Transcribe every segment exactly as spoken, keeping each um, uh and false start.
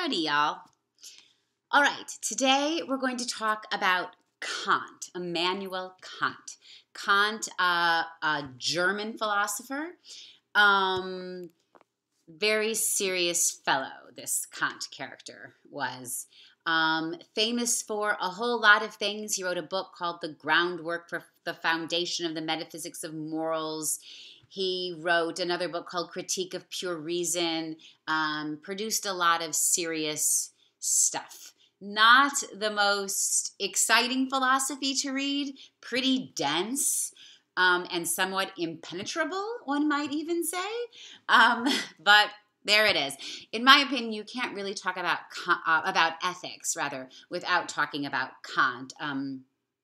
Howdy, y'all. All right, today we're going to talk about Kant, Immanuel Kant. Kant, uh, a German philosopher, um, very serious fellow, this Kant character was. Um, famous for a whole lot of things. He wrote a book called The Groundwork for the Foundation of the Metaphysics of Morals. He wrote another book called Critique of Pure Reason, um, produced a lot of serious stuff. Not the most exciting philosophy to read, pretty dense um, and somewhat impenetrable, one might even say. Um, but there it is. In my opinion, you can't really talk about uh, about ethics, rather, without talking about Kant. Um,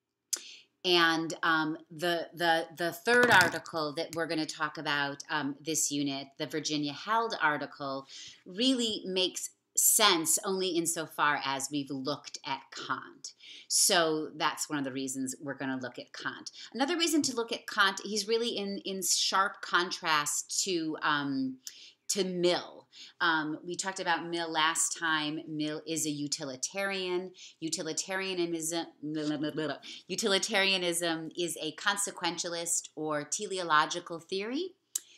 and um, the the the third article that we're going to talk about um, this unit, the Virginia Held article, really makes sense only insofar as we've looked at Kant. So that's one of the reasons we're going to look at Kant. Another reason to look at Kant, he's really in in sharp contrast to um, to Mill. Um, we talked about Mill last time. Mill is a utilitarian. Utilitarianism, utilitarianism is a consequentialist or teleological theory.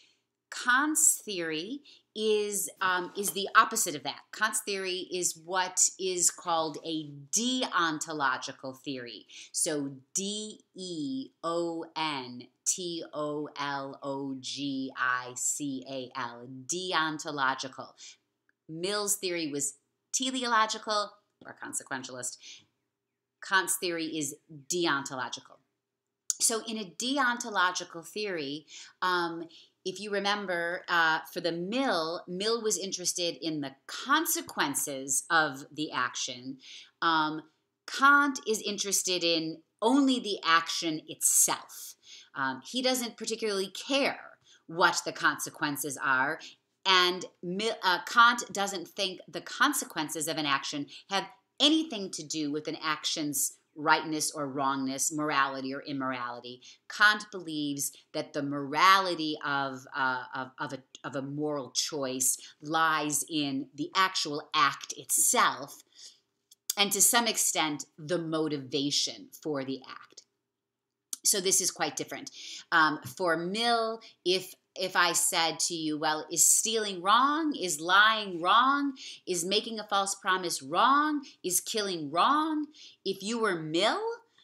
Kant's theory is um, is the opposite of that. Kant's theory is what is called a deontological theory. So D E O N T O L O G I C A L, deontological. Mill's theory was teleological or consequentialist. Kant's theory is deontological. So in a deontological theory, um, if you remember, uh, for the Mill, Mill was interested in the consequences of the action. Um, Kant is interested in only the action itself. Um, he doesn't particularly care what the consequences are, and uh, Kant doesn't think the consequences of an action have anything to do with an action's rightness or wrongness, morality or immorality. Kant believes that the morality of, uh, of, of, a, of a moral choice lies in the actual act itself, and to some extent, the motivation for the act. So this is quite different. Um, for Mill, if If I said to you, well, is stealing wrong? Is lying wrong? Is making a false promise wrong? Is killing wrong? If you were Mill,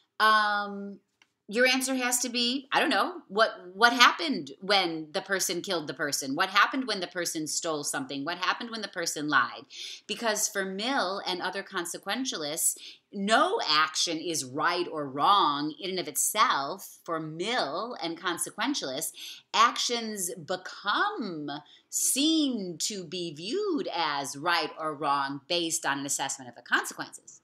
um, your answer has to be, I don't know, what what happened when the person killed the person? What happened when the person stole something? What happened when the person lied? Because for Mill and other consequentialists, no action is right or wrong in and of itself. For Mill and consequentialists, actions become seen to be viewed as right or wrong based on an assessment of the consequences.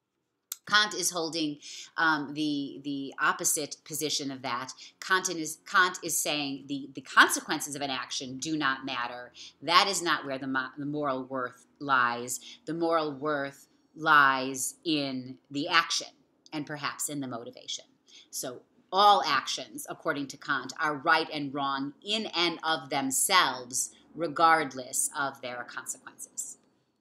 Kant is holding um, the, the opposite position of that. Kant is, Kant is saying the, the consequences of an action do not matter. That is not where the, mo- the moral worth lies. The moral worth lies in the action and perhaps in the motivation. So all actions, according to Kant, are right and wrong in and of themselves, regardless of their consequences.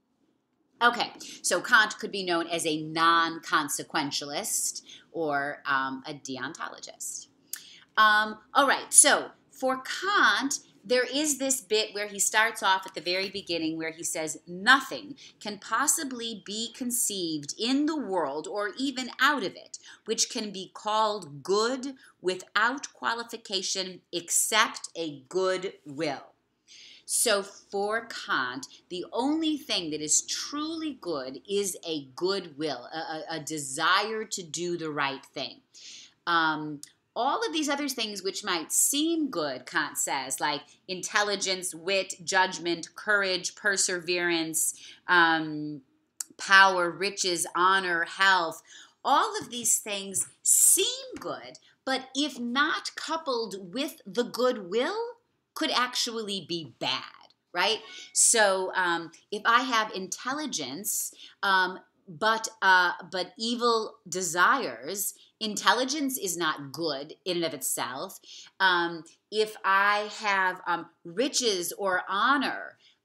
Okay, so Kant could be known as a non-consequentialist or um, a deontologist. Um, all right, so for Kant, there is this bit where he starts off at the very beginning where he says, nothing can possibly be conceived in the world or even out of it, which can be called good without qualification except a good will. So for Kant, the only thing that is truly good is a good will, a, a, a desire to do the right thing. Um, all of these other things which might seem good, Kant says, like intelligence, wit, judgment, courage, perseverance, um, power, riches, honor, health, all of these things seem good, but if not coupled with the good will, could actually be bad, right? So um, if I have intelligence, um, but uh, but evil desires, intelligence is not good in and of itself. Um, if I have um, riches or honor,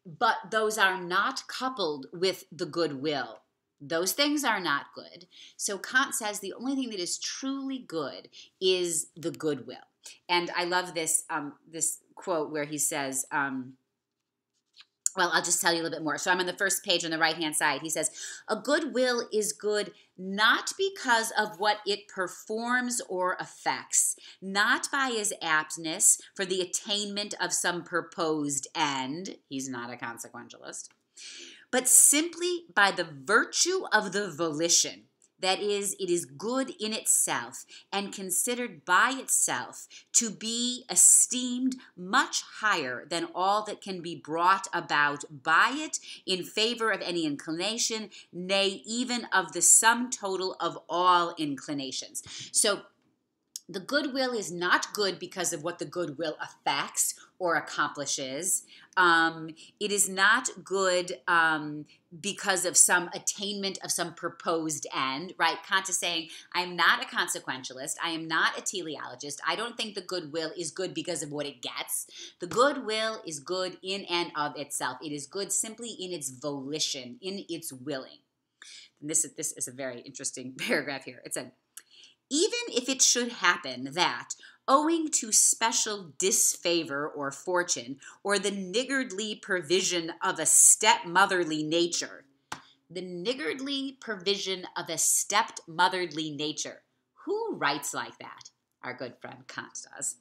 but those are not coupled with the goodwill. Those things are not good. So Kant says the only thing that is truly good is the goodwill. And I love this um, this quote where he says, um, well, I'll just tell you a little bit more. So I'm on the first page on the right-hand side. He says, a good will is good not because of what it performs or affects, not by his aptness for the attainment of some proposed end. He's not a consequentialist. But simply by the virtue of the volition. That is, it is good in itself and considered by itself to be esteemed much higher than all that can be brought about by it in favor of any inclination, nay, even of the sum total of all inclinations. So the goodwill is not good because of what the goodwill affects or accomplishes. Um, it is not good um, because of some attainment of some proposed end, right? Kant is saying, I'm not a consequentialist. I am not a teleologist. I don't think the goodwill is good because of what it gets. The goodwill is good in and of itself. It is good simply in its volition, in its willing. And this is, this is a very interesting paragraph here. It said, even if it should happen that, owing to special disfavor or fortune, or the niggardly provision of a stepmotherly nature, the niggardly provision of a stepmotherly nature. Who writes like that? Our good friend Kant does.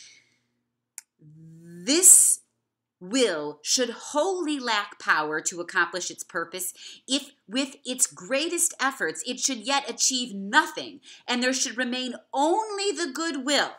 This will should wholly lack power to accomplish its purpose if with its greatest efforts it should yet achieve nothing, and there should remain only the goodwill.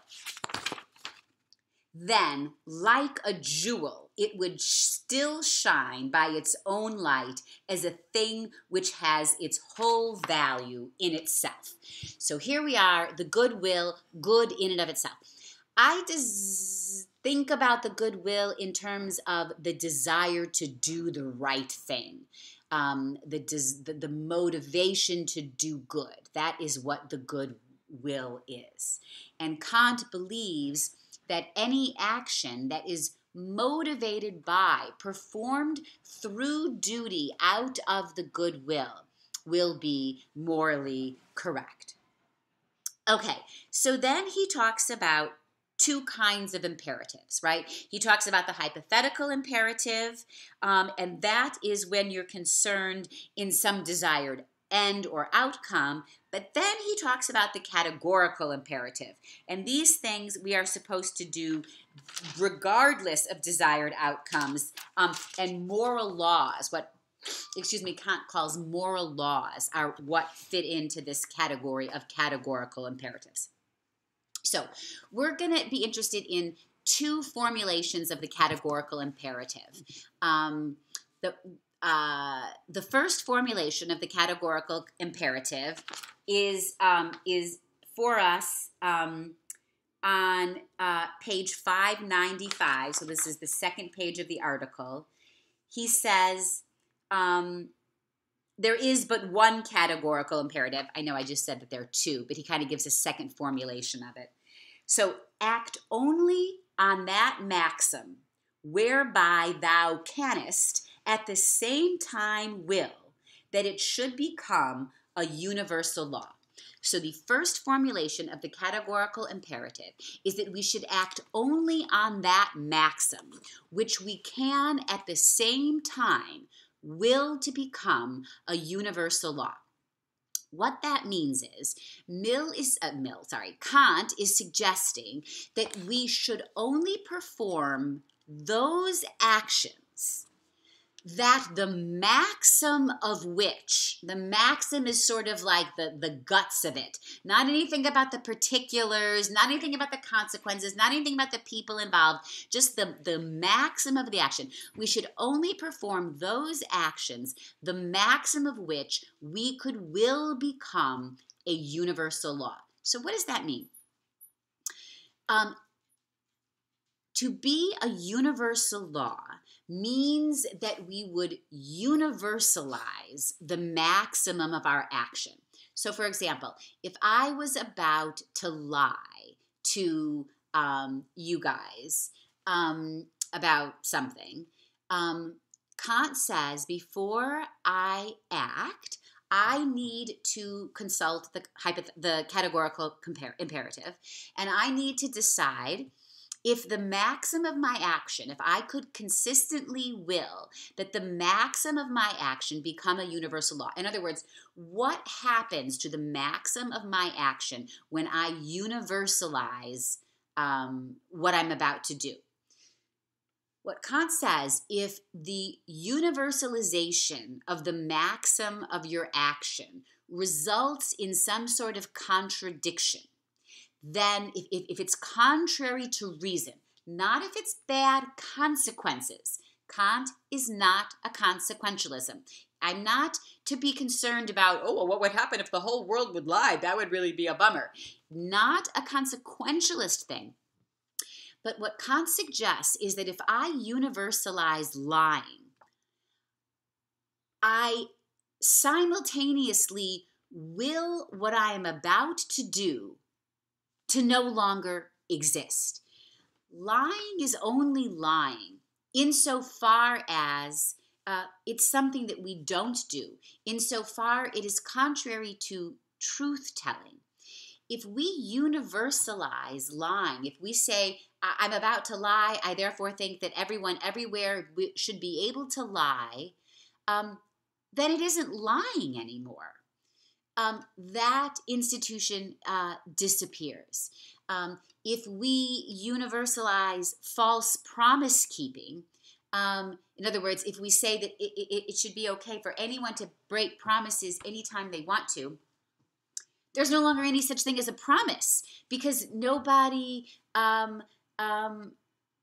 Then, like a jewel, it would still shine by its own light as a thing which has its whole value in itself. So here we are, the goodwill, good in and of itself. I des- think about the goodwill in terms of the desire to do the right thing, um, the, des- the, the motivation to do good. That is what the goodwill is. And Kant believes that any action that is motivated by, performed through duty out of the goodwill, will be morally correct. Okay, so then he talks about two kinds of imperatives, right? He talks about the hypothetical imperative, um, and that is when you're concerned in some desired end or outcome. But then he talks about the categorical imperative. And these things we are supposed to do regardless of desired outcomes, um, and moral laws, what excuse me, Kant calls moral laws, are what fit into this category of categorical imperatives. So we're going to be interested in two formulations of the categorical imperative. Um, the, uh, the first formulation of the categorical imperative is, um, is for us um, on uh, page five ninety-five. So this is the second page of the article. He says, um, there is but one categorical imperative. I know I just said that there are two, but he kind of gives a second formulation of it. So act only on that maxim whereby thou canst at the same time will that it should become a universal law. So the first formulation of the categorical imperative is that we should act only on that maxim which we can at the same time will to become a universal law. What that means is, Mill is uh, Mill, sorry, Kant is suggesting that we should only perform those actions that the maxim of which, the maxim is sort of like the, the guts of it, not anything about the particulars, not anything about the consequences, not anything about the people involved, just the, the maxim of the action. We should only perform those actions, the maxim of which we could will become a universal law. So what does that mean? Um, to be a universal law means that we would universalize the maximum of our action. So, for example, if I was about to lie to um, you guys um, about something, um, Kant says before I act, I need to consult the, hypoth- the categorical compar- imperative, and I need to decide if the maxim of my action, if I could consistently will that the maxim of my action become a universal law. In other words, what happens to the maxim of my action when I universalize um, what I'm about to do? What Kant says, if the universalization of the maxim of your action results in some sort of contradiction, then if, if, if it's contrary to reason, not if it's bad consequences, Kant is not a consequentialism. I'm not to be concerned about, oh, well, what would happen if the whole world would lie? That would really be a bummer. Not a consequentialist thing. But what Kant suggests is that if I universalize lying, I simultaneously will what I am about to do to no longer exist. Lying is only lying insofar as uh, it's something that we don't do, insofar it is contrary to truth-telling. If we universalize lying, if we say, I'm about to lie, I therefore think that everyone everywhere should be able to lie, um, then it isn't lying anymore. Um, that institution uh, disappears. Um, if we universalize false promise keeping, um, in other words, if we say that it, it, it should be okay for anyone to break promises anytime they want to, there's no longer any such thing as a promise, because nobody um, um,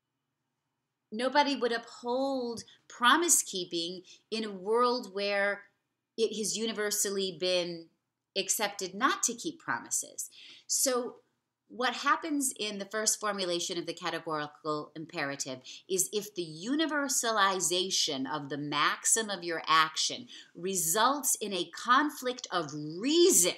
nobody would uphold promise keeping in a world where it has universally been accepted not to keep promises. So what happens in the first formulation of the categorical imperative is if the universalization of the maxim of your action results in a conflict of reason,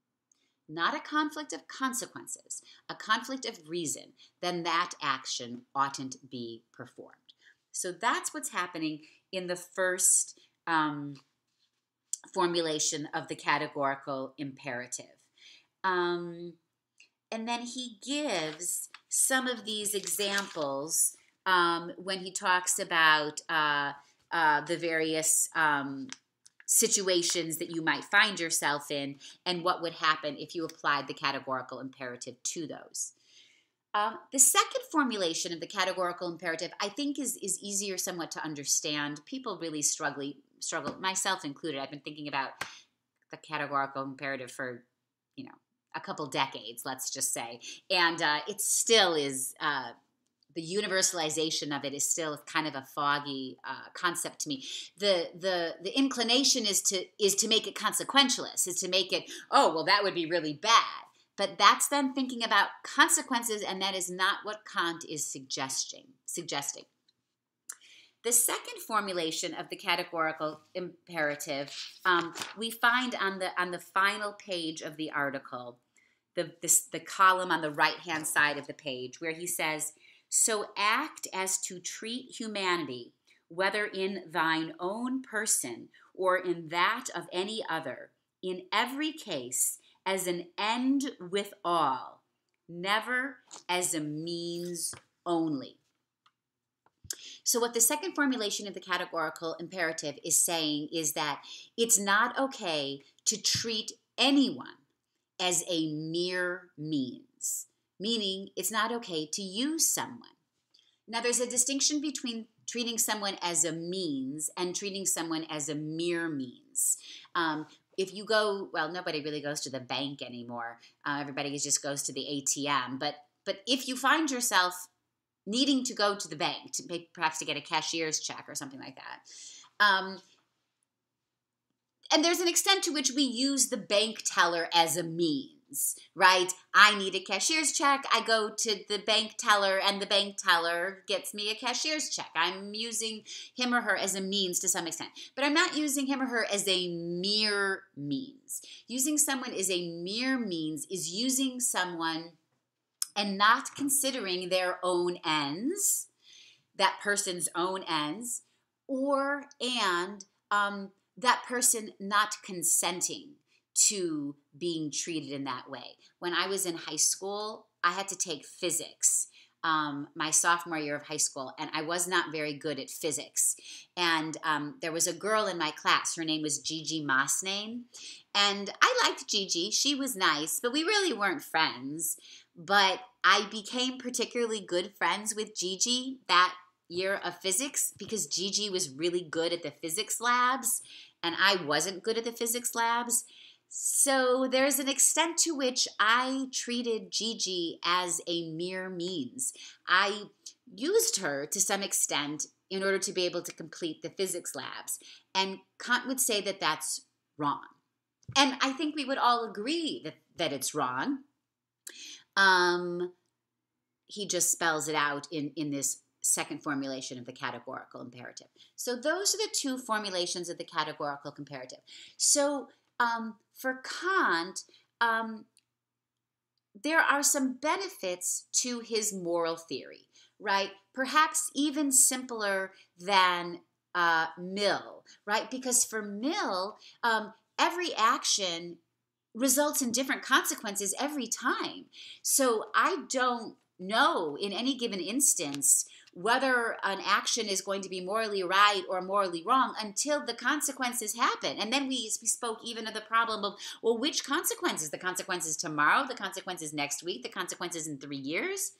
not a conflict of consequences, a conflict of reason, then that action oughtn't be performed. So that's what's happening in the first um, formulation of the categorical imperative. Um, and then he gives some of these examples um, when he talks about uh, uh, the various um, situations that you might find yourself in and what would happen if you applied the categorical imperative to those. Um, the second formulation of the categorical imperative, I think, is, is easier somewhat to understand. People really struggle, struggle, myself included. I've been thinking about the categorical imperative for, you know, a couple decades, let's just say. And uh, it still is, uh, the universalization of it is still kind of a foggy uh, concept to me. The, the, the inclination is to, is to make it consequentialist, is to make it, oh, well, that would be really bad. But that's then thinking about consequences, and that is not what Kant is suggesting. suggesting. The second formulation of the categorical imperative um, we find on the on the final page of the article, the, this, the column on the right-hand side of the page, where he says, "So act as to treat humanity, whether in thine own person or in that of any other, in every case as an end with all, never as a means only." So what the second formulation of the categorical imperative is saying is that it's not okay to treat anyone as a mere means, meaning it's not okay to use someone. Now, there's a distinction between treating someone as a means and treating someone as a mere means. Um, if you go, well, nobody really goes to the bank anymore. Uh, everybody just goes to the A T M. But but if you find yourself needing to go to the bank, to pay, perhaps to get a cashier's check or something like that, um, and there's an extent to which we use the bank teller as a means, right? I need a cashier's check. I go to the bank teller, and the bank teller gets me a cashier's check. I'm using him or her as a means to some extent, but I'm not using him or her as a mere means. Using someone as a mere means is using someone and not considering their own ends, that person's own ends, or and um, that person not consenting to being treated in that way. When I was in high school, I had to take physics um, my sophomore year of high school, and I was not very good at physics. And um, there was a girl in my class. Her name was Gigi Mosnane, and I liked Gigi. She was nice, but we really weren't friends. But I became particularly good friends with Gigi that year of physics because Gigi was really good at the physics labs, and I wasn't good at the physics labs. So there's an extent to which I treated Gigi as a mere means. I used her to some extent in order to be able to complete the physics labs. And Kant would say that that's wrong. And I think we would all agree that, that it's wrong. Um, he just spells it out in, in this second formulation of the categorical imperative. So those are the two formulations of the categorical imperative. So um, for Kant, um, there are some benefits to his moral theory, right? Perhaps even simpler than uh, Mill, right? Because for Mill, um, every action results in different consequences every time. So I don't know in any given instance whether an action is going to be morally right or morally wrong until the consequences happen. And then we, we spoke even of the problem of, well, which consequences? The consequences tomorrow, the consequences next week, the consequences in three years?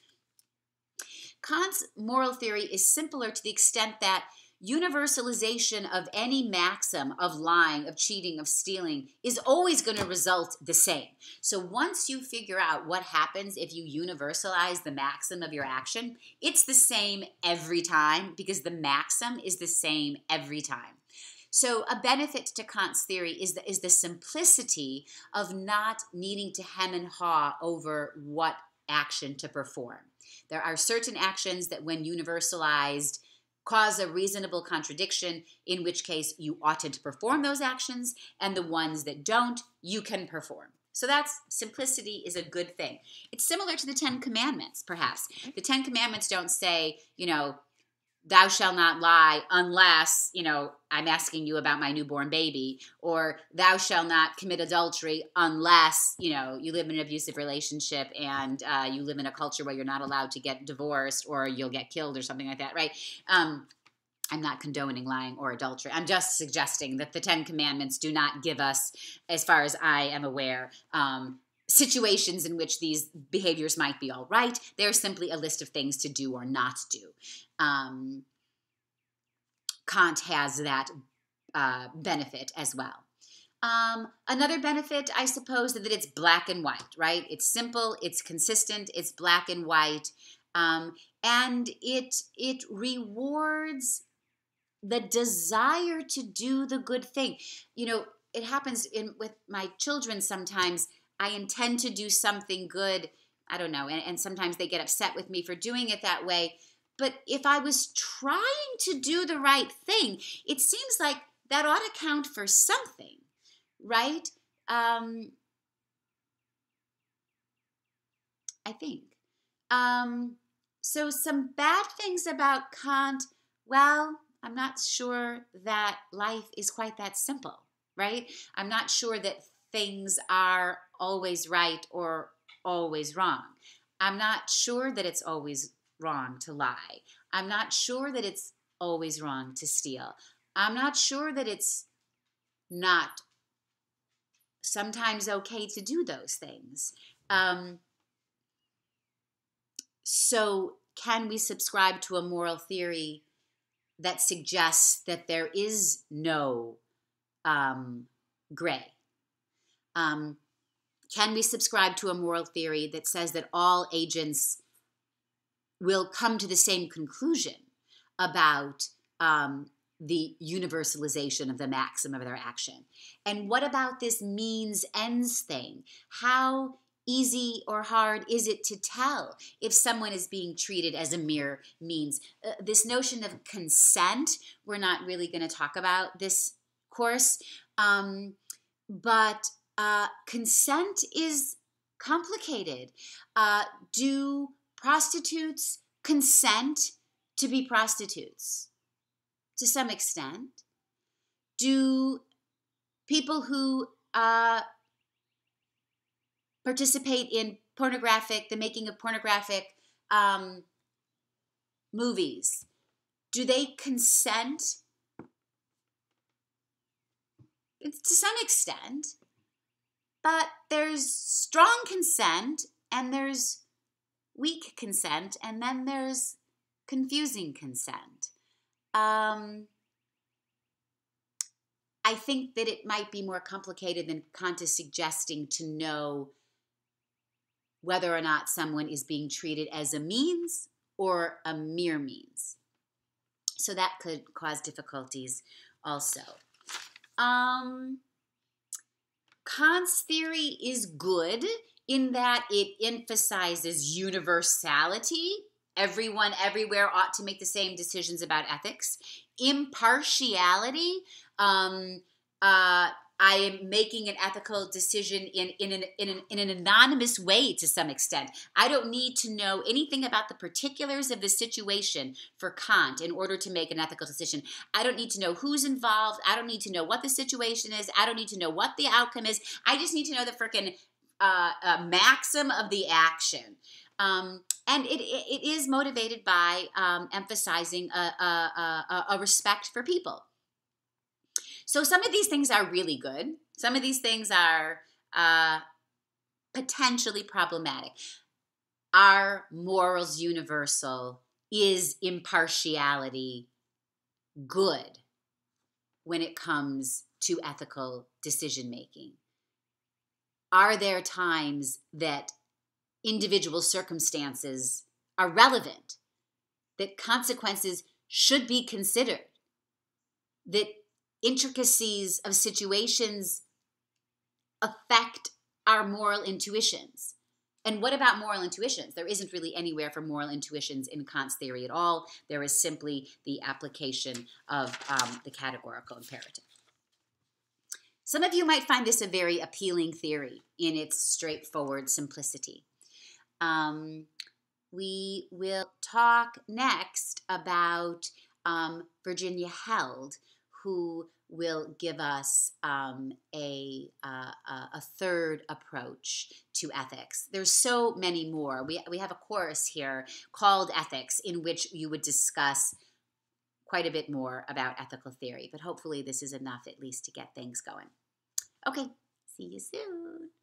Kant's moral theory is simpler to the extent that universalization of any maxim of lying, of cheating, of stealing is always going to result the same. So once you figure out what happens if you universalize the maxim of your action, it's the same every time because the maxim is the same every time. So a benefit to Kant's theory is the, is the simplicity of not needing to hem and haw over what action to perform. There are certain actions that when universalized cause a reasonable contradiction, in which case you oughtn't to perform those actions, and the ones that don't, you can perform. So that's simplicity is a good thing. It's similar to the Ten Commandments, perhaps. The Ten Commandments don't say, you know, thou shalt not lie unless, you know, I'm asking you about my newborn baby, or thou shalt not commit adultery unless, you know, you live in an abusive relationship and uh, you live in a culture where you're not allowed to get divorced or you'll get killed or something like that, right? Um, I'm not condoning lying or adultery. I'm just suggesting that the Ten Commandments do not give us, as far as I am aware, um, situations in which these behaviors might be all right. They're simply a list of things to do or not do. Um, Kant has that uh, benefit as well. Um, another benefit, I suppose, that it's black and white, right? It's simple, it's consistent, it's black and white, um, and it it rewards the desire to do the good thing. You know, it happens in with my children sometimes. I intend to do something good, I don't know, and, and sometimes they get upset with me for doing it that way. But if I was trying to do the right thing, it seems like that ought to count for something, right? Um, I think. Um, so some bad things about Kant, well, I'm not sure that life is quite that simple, right? I'm not sure that things are always right or always wrong. I'm not sure that it's always wrong to lie. I'm not sure that it's always wrong to steal. I'm not sure that it's not sometimes okay to do those things. Um, so can we subscribe to a moral theory that suggests that there is no um, gray? Um, can we subscribe to a moral theory that says that all agents will come to the same conclusion about um, the universalization of the maxim of their action? And what about this means ends thing? How easy or hard is it to tell if someone is being treated as a mere means? Uh, this notion of consent, we're not really going to talk about this course, um, but uh, consent is complicated. Uh, do prostitutes consent to be prostitutes? to some extent? Do people who uh, participate in pornographic, the making of pornographic um, movies, do they consent? It's to some extent, but there's strong consent and there's weak consent, and then there's confusing consent. Um, I think that it might be more complicated than Kant is suggesting to know whether or not someone is being treated as a means or a mere means. So that could cause difficulties also. Um, Kant's theory is good in that it emphasizes universality. Everyone, everywhere ought to make the same decisions about ethics. Impartiality. Um, uh, I am making an ethical decision in, in, an, in, an, in an anonymous way to some extent. I don't need to know anything about the particulars of the situation for Kant in order to make an ethical decision. I don't need to know who's involved. I don't need to know what the situation is. I don't need to know what the outcome is. I just need to know the frickin' uh, uh, maxim of the action. Um, and it, it, it is motivated by um, emphasizing a, a, a, a respect for people. So some of these things are really good. Some of these things are uh, potentially problematic. Are morals universal? Is impartiality good when it comes to ethical decision making? Are there times that individual circumstances are relevant, that consequences should be considered, that intricacies of situations affect our moral intuitions? And what about moral intuitions? There isn't really anywhere for moral intuitions in Kant's theory at all. There is simply the application of um, the categorical imperative. Some of you might find this a very appealing theory in its straightforward simplicity. Um, we will talk next about um, Virginia Held, who will give us um, a, uh, a third approach to ethics. There's so many more. We, we have a course here called Ethics in which you would discuss quite a bit more about ethical theory, but hopefully this is enough at least to get things going. Okay, see you soon.